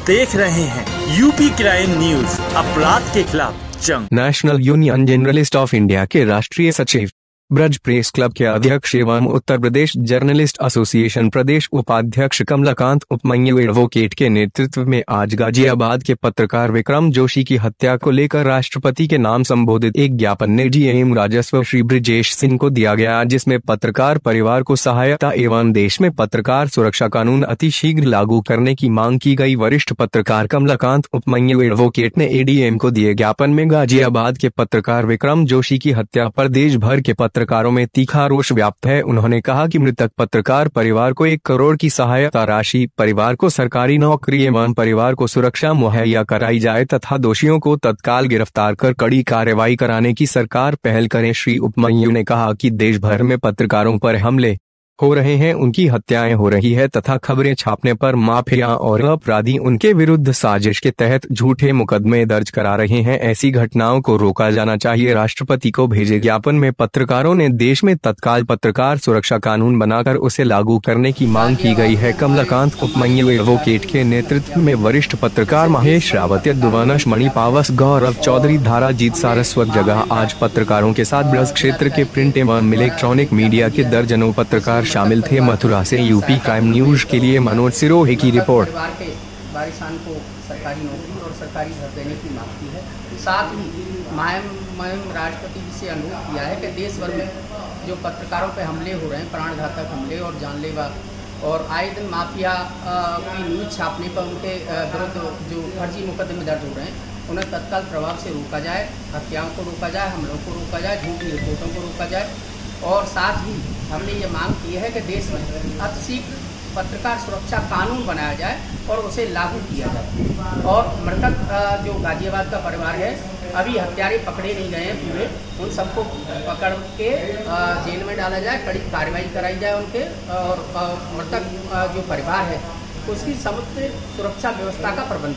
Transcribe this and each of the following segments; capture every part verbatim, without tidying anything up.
देख रहे हैं यूपी क्राइम न्यूज, अपराध के खिलाफ जंग। National union journalist of India के राष्ट्रीय सचिव, ब्रज प्रेस क्लब के अध्यक्ष एवं उत्तर प्रदेश जर्नलिस्ट एसोसिएशन प्रदेश उपाध्यक्ष कमलाकांत उपमन्यु एडवोकेट के नेतृत्व में आज गाजियाबाद के पत्रकार विक्रम जोशी की हत्या को लेकर राष्ट्रपति के नाम संबोधित एक ज्ञापन एडीएम राजस्व श्री ब्रिजेश सिंह को दिया गया, जिसमें पत्रकार परिवार को सहायता एवं देश में पत्रकार सुरक्षा कानून अतिशीघ्र लागू करने की मांग की गई। वरिष्ठ पत्रकार कमलाकांत उपमन्यु एडवोकेट ने एडीएम को दिए ज्ञापन में गाजियाबाद के पत्रकार विक्रम जोशी की हत्या पर देश भर के पत्रकारों में तीखा रोष व्याप्त है। उन्होंने कहा कि मृतक पत्रकार परिवार को एक करोड़ की सहायता राशि, परिवार को सरकारी नौकरी एवं परिवार को सुरक्षा मुहैया कराई जाए तथा दोषियों को तत्काल गिरफ्तार कर कड़ी कार्रवाई कराने की सरकार पहल करे। श्री उपमन्यु ने कहा कि देश भर में पत्रकारों पर हमले हो रहे हैं, उनकी हत्याएं हो रही है तथा खबरें छापने पर माफिया और अपराधी उनके विरुद्ध साजिश के तहत झूठे मुकदमे दर्ज करा रहे हैं। ऐसी घटनाओं को रोका जाना चाहिए। राष्ट्रपति को भेजे ज्ञापन में पत्रकारों ने देश में तत्काल पत्रकार सुरक्षा कानून बनाकर उसे लागू करने की मांग की गई है। कमलाकांत उपमन्यु एडवोकेट के नेतृत्व में वरिष्ठ पत्रकार महेश रावत, यदुवंश मणि पावस, गौरव चौधरी, धाराजीत सारस्वत जगह आज पत्रकारों के साथ ब्रज क्षेत्र के प्रिंट एवं इलेक्ट्रॉनिक मीडिया के दर्जनों पत्रकार शामिल थे। मथुरा से यूपी क्राइम न्यूज के लिए मनोज सिरोही की रिपोर्ट। वारिसान को सरकारी नौकरी और सरकारी घर देने की मांग की है। साथ ही माननीय राष्ट्रपति जी से अनुरोध किया है कि देश भर में जो पत्रकारों पर हमले हो रहे हैं, प्राणघातक हमले और जानलेवा और आए दिन माफिया की न्यूज छापने पर उनके विरुद्ध जो फर्जी मुकदमे दर्ज हो रहे हैं, उन्हें तत्काल प्रभाव से रोका जाए, हत्याओं को रोका जाए, हमलों को रोका जाए, झूठी रिपोर्टों को रोका जाए। और साथ ही हमने ये मांग की है कि देश में अतिशीघ्र पत्रकार सुरक्षा कानून बनाया जाए और उसे लागू किया जाए। और मृतक जो गाजियाबाद का परिवार है, अभी हत्यारे पकड़े नहीं गए हैं पूरे, उन सबको पकड़ के जेल में डाला जाए, कड़ी कार्रवाई कराई जाए उनके, और मृतक जो परिवार है उसकी समुचित सुरक्षा व्यवस्था का प्रबंध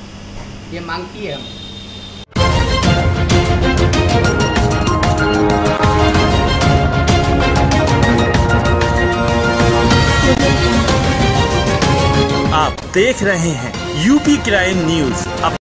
किया, ये मांग की है हम। आप देख रहे हैं यूपी क्राइम न्यूज।